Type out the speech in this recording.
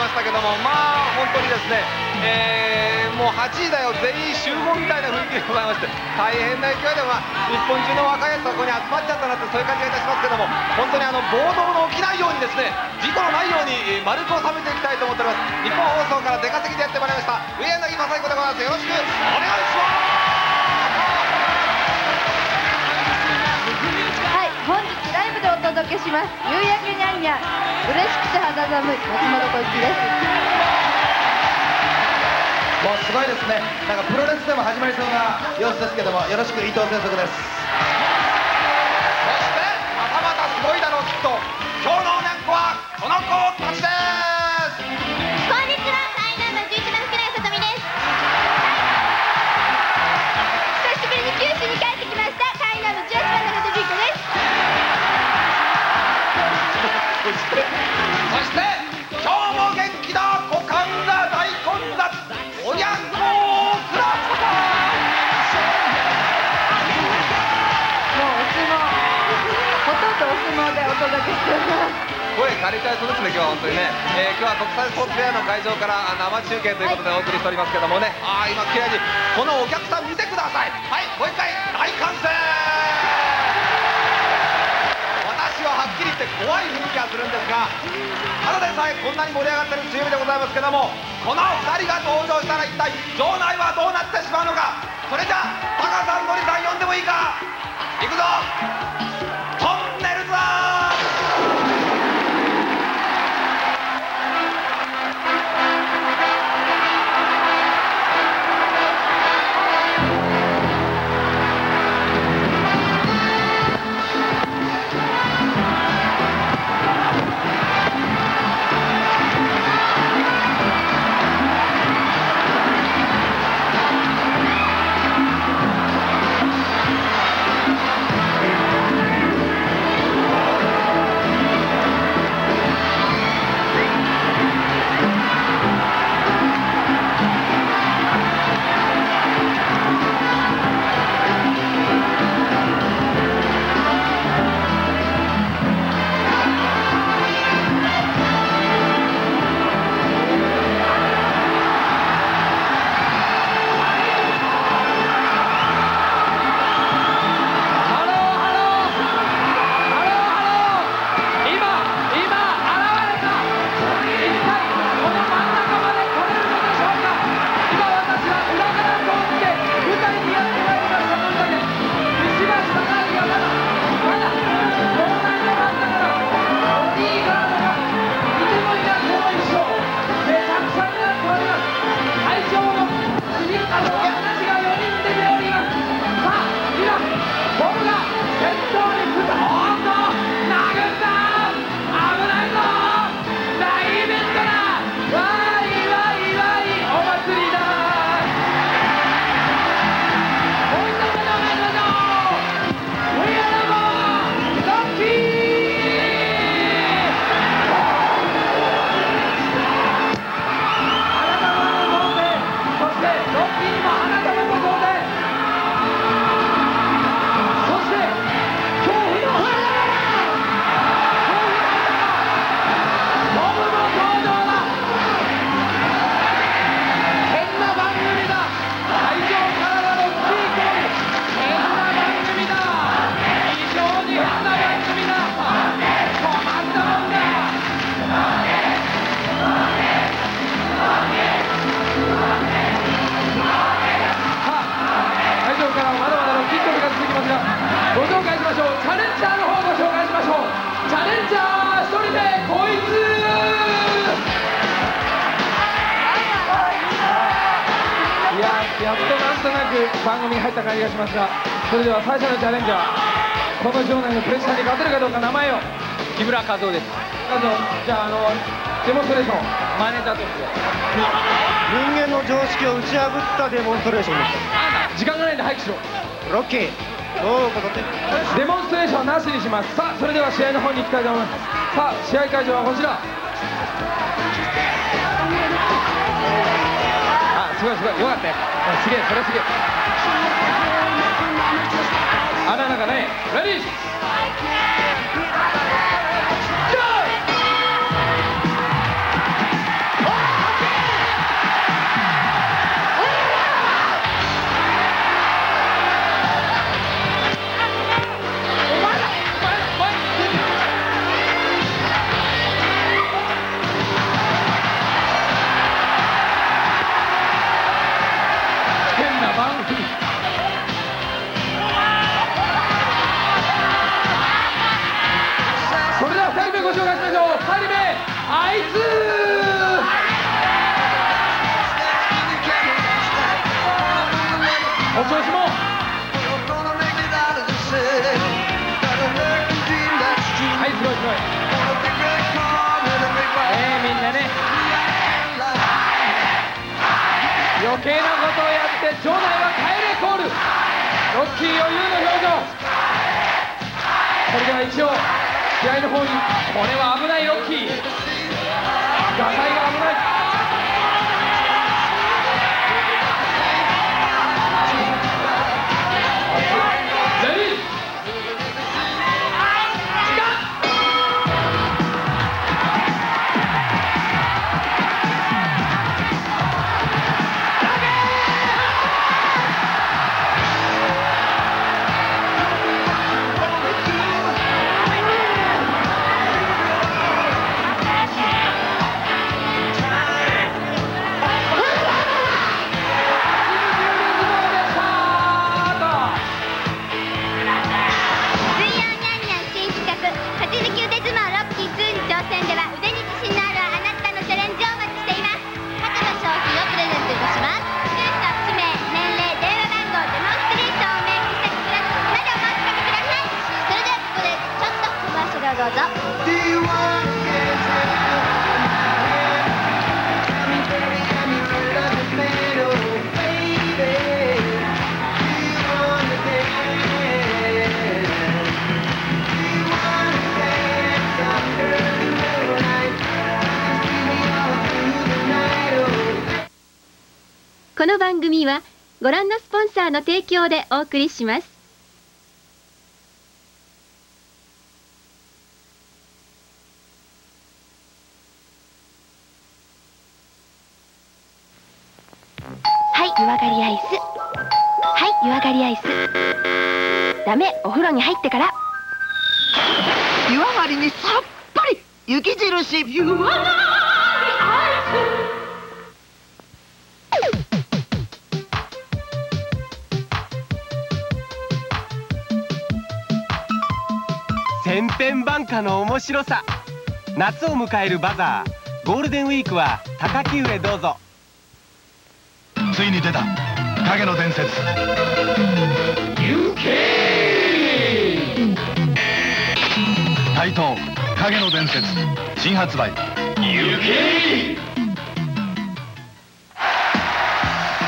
したけども、まあ本当にですね、もう8時だよ全員集合みたいな雰囲気でございまして、大変な勢いで、日本中の若いやつがここに集まっちゃったなって、そういう感じがいたしますけども、本当に暴動の起きないようにですね、事故のないように丸く収めていきたいと思っております。日本放送から出稼ぎでやってまいりました上柳正彦でございます。よろしくお願いします。 はい、本日ライブでお届けします夕焼けにゃんにゃん、嬉しくて肌寒い松本小雪です。 もうすごいですね。なんかプロレスでも始まりそうな様子ですけども、よろしく伊藤専属です。 そしてまたまたすごいだろうきっと、今日のおにゃんこはこの子たちです。 こんにちは、カイナム11番福永さとみです。久しぶりに九州に帰ってきましたカイナム18番の藤井子です。 そして今日も元気な股間が大混雑、おにゃんこクラブさん。 もうお相撲、ほとんどお相撲でお届けしております。 声借りたいそうですね、今日は本当にね、今日は国際スポーツフェアの会場から生中継ということでお送りしておりますけどもね、今綺麗にこのお客さん見てください。はい、もう一回大歓声。私ははっきり言って怖い雰囲気がするんですが、ただでさえこんなに盛り上がってるチームでございますけども、この2人が登場したら一体場内はどうなってしまうのか。それじゃあタカさん、ノリさん呼んでもいいか。行くぞ、トンネルズ。 やっとなんとなく番組に入った感じがしますが、それでは最初のチャレンジャー、この場内のプレッシャーに勝てるかどうか、名前を。 木村和夫です。 まずじゃあデモンストレーションマネージャーとして人間の常識を打ち破ったデモンストレーションです。 時間がないんで早くしろ。 ロッキーどういうことって。 デモンストレーションなしにします。さあそれでは試合の方に行きたいと思います。さあ試合会場はこちら。すごいすごい、よかったよ。すげえ、それすげえ。穴なんかね、レディーゴー。 イツお調子もはいすごいすごいみんなね余計なことをやって場内は帰れコールロッキー余裕の表情それでは一応試合の方にこれは危ないロッキーガタイが危ないどうぞ。 この番組はご覧のスポンサーの提供でお送りします。はい、湯上がりアイス。はい、湯上がりアイス。ダメ、お風呂に入ってから。 湯上がりにさっぱり雪印湯上がりアイス。千変万化の面白さ。夏を迎えるバザーゴールデンウィークは高木上どうぞ。 ついに出た影の伝説 UK 台東影の伝説新発売 UK